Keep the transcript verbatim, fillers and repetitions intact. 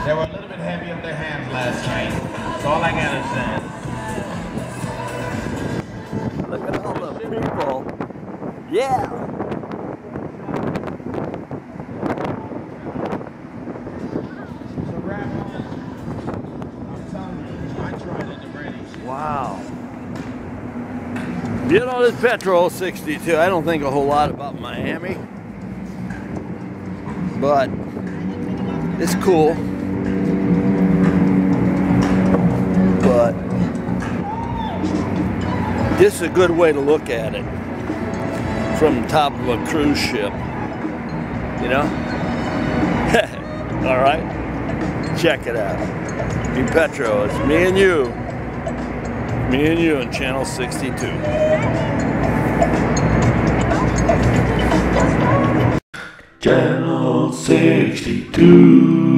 They were a little bit heavy on their hands last night. That's all I gotta say. Look at all the people. Yeah. So grab one. I'm telling you, I tried it already. Wow. You know, this petrol sixty-two, I don't think a whole lot about Miami, but it's cool. But this is a good way to look at it from the top of a cruise ship, you know? All right, check it out. Me Petro, it's me and you. Me and you on channel sixty-two. Channel sixty-two.